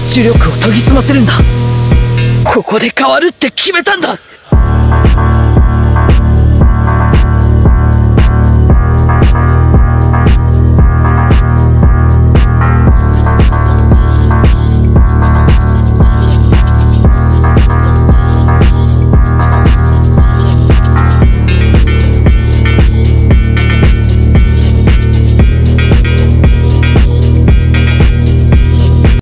呪力を研ぎ澄ませるんだ。ここで変わるって決めたんだ。